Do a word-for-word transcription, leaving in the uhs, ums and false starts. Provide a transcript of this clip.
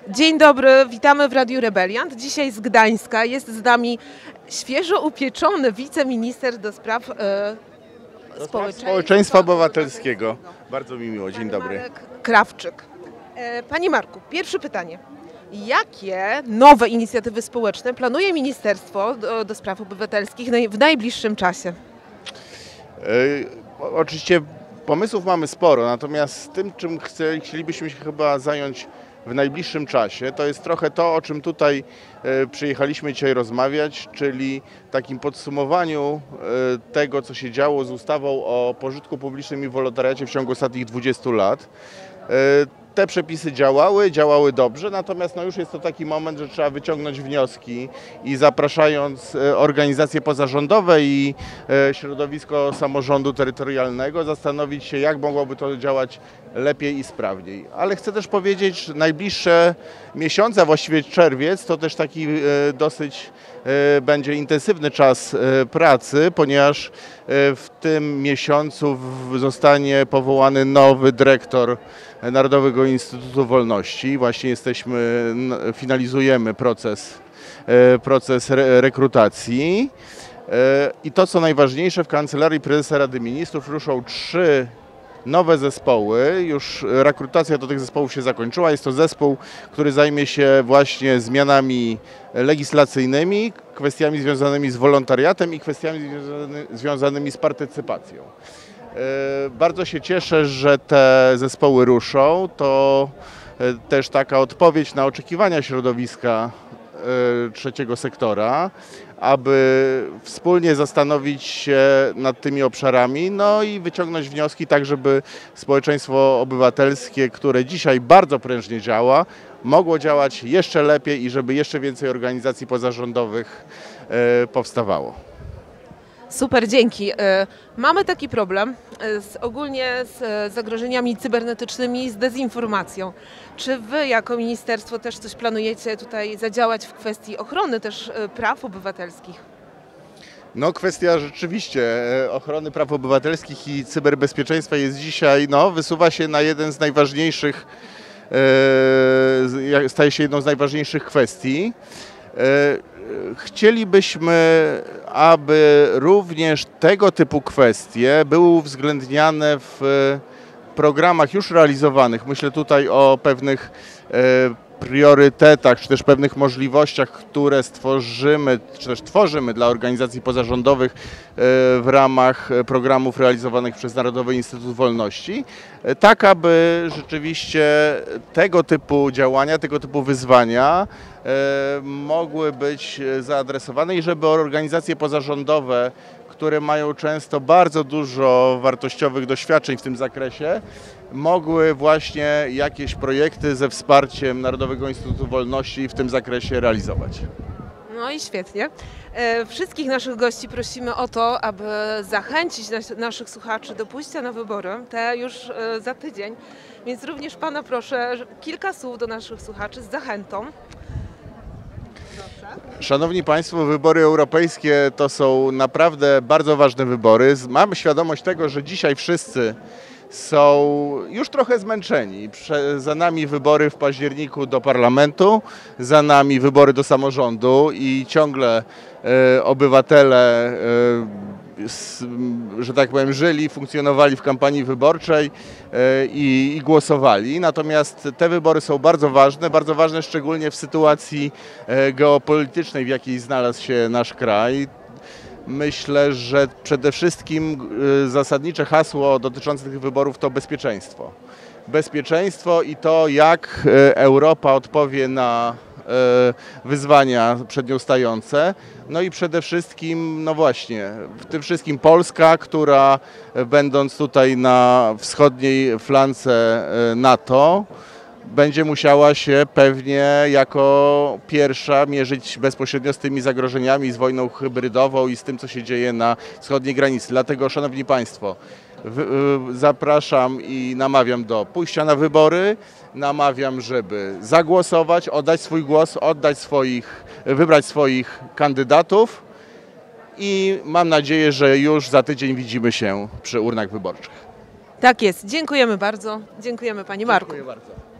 Dzień dobry, witamy w Radiu Rebeliant. Dzisiaj z Gdańska jest z nami świeżo upieczony wiceminister do spraw e, społeczeństwa, społeczeństwa obywatelskiego. Bardzo mi miło, dzień dobry. Marek Krawczyk. E, Panie Marku, pierwsze pytanie. Jakie nowe inicjatywy społeczne planuje Ministerstwo do, do Spraw Obywatelskich w najbliższym czasie? E, oczywiście pomysłów mamy sporo, natomiast tym, czym chce, chcielibyśmy się chyba zająć w najbliższym czasie, to jest trochę to, o czym tutaj e, przyjechaliśmy dzisiaj rozmawiać, czyli takim podsumowaniu e, tego, co się działo z ustawą o pożytku publicznym i wolontariacie w ciągu ostatnich dwudziestu lat. E, Te przepisy działały, działały dobrze, natomiast no już jest to taki moment, że trzeba wyciągnąć wnioski i zapraszając organizacje pozarządowe i środowisko samorządu terytorialnego zastanowić się, jak mogłoby to działać lepiej i sprawniej. Ale chcę też powiedzieć, że najbliższe miesiące, a właściwie czerwiec, to też taki dosyć będzie intensywny czas pracy, ponieważ w tym miesiącu zostanie powołany nowy dyrektor Narodowego Instytutu Wolności. Właśnie jesteśmy, finalizujemy proces, proces rekrutacji. I to, co najważniejsze, w Kancelarii Prezesa Rady Ministrów ruszą trzy nowe zespoły. Już rekrutacja do tych zespołów się zakończyła. Jest to zespół, który zajmie się właśnie zmianami legislacyjnymi, kwestiami związanymi z wolontariatem i kwestiami związanymi z partycypacją. Bardzo się cieszę, że te zespoły ruszą. To też taka odpowiedź na oczekiwania środowiska trzeciego sektora, aby wspólnie zastanowić się nad tymi obszarami, no i wyciągnąć wnioski tak, żeby społeczeństwo obywatelskie, które dzisiaj bardzo prężnie działa, mogło działać jeszcze lepiej i żeby jeszcze więcej organizacji pozarządowych powstawało. Super, dzięki. Mamy taki problem z, ogólnie z zagrożeniami cybernetycznymi, z dezinformacją. Czy wy jako ministerstwo też coś planujecie tutaj zadziałać w kwestii ochrony też praw obywatelskich? No, kwestia rzeczywiście ochrony praw obywatelskich i cyberbezpieczeństwa jest dzisiaj, no, wysuwa się na jeden z najważniejszych, staje się jedną z najważniejszych kwestii. Chcielibyśmy, aby również tego typu kwestie były uwzględniane w programach już realizowanych. Myślę tutaj o pewnych priorytetach, czy też pewnych możliwościach, które stworzymy, czy też tworzymy dla organizacji pozarządowych w ramach programów realizowanych przez Narodowy Instytut Wolności, tak aby rzeczywiście tego typu działania, tego typu wyzwania mogły być zaadresowane i żeby organizacje pozarządowe, które mają często bardzo dużo wartościowych doświadczeń w tym zakresie, mogły właśnie jakieś projekty ze wsparciem Narodowego Instytutu Wolności w tym zakresie realizować. No i świetnie. Wszystkich naszych gości prosimy o to, aby zachęcić naszych słuchaczy do pójścia na wybory, te już za tydzień. Więc również Pana proszę kilka słów do naszych słuchaczy z zachętą. Szanowni Państwo, wybory europejskie to są naprawdę bardzo ważne wybory. Mamy świadomość tego, że dzisiaj wszyscy są już trochę zmęczeni. Za nami wybory w październiku do parlamentu, za nami wybory do samorządu i ciągle e, obywatele, e, s, że tak powiem, żyli, funkcjonowali w kampanii wyborczej e, i, i głosowali. Natomiast te wybory są bardzo ważne, bardzo ważne szczególnie w sytuacji e, geopolitycznej, w jakiej znalazł się nasz kraj. Myślę, że przede wszystkim zasadnicze hasło dotyczące tych wyborów to bezpieczeństwo. Bezpieczeństwo i to, jak Europa odpowie na wyzwania przed nią stające. No i przede wszystkim, no właśnie, w tym wszystkim Polska, która będąc tutaj na wschodniej flance NATO, będzie musiała się pewnie jako pierwsza mierzyć bezpośrednio z tymi zagrożeniami, z wojną hybrydową i z tym, co się dzieje na wschodniej granicy. Dlatego, Szanowni Państwo, zapraszam i namawiam do pójścia na wybory, namawiam, żeby zagłosować, oddać swój głos, oddać swoich, wybrać swoich kandydatów i mam nadzieję, że już za tydzień widzimy się przy urnach wyborczych. Tak jest. Dziękujemy bardzo. Dziękujemy Panie Marku. Dziękuję bardzo.